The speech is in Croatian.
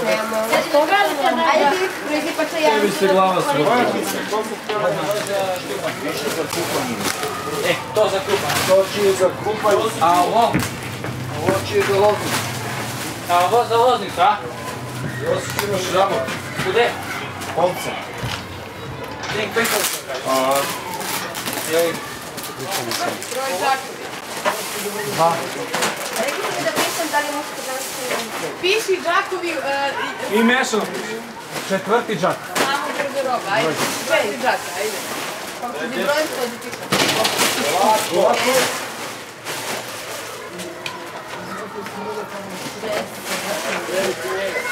Ajde ti prođi pa će ja. Tebi se glava srupa. To za kupan. To će je za kupan. A ovo? Ovo će je za loznicu. A ovo za loznicu, a? Ovo si imaš ramot. Kude? Kolce. Nek pekao sam kaže. Broj Đakovi. Dva. Rekli mi da pišem da li možete danas snimati. Piši Đakovi... I mešano. Četvrti džak. Samo garderoba, ajde. Četiri Đaka, ajde. Kako ti brojem to da pišem? Ovako. Šest.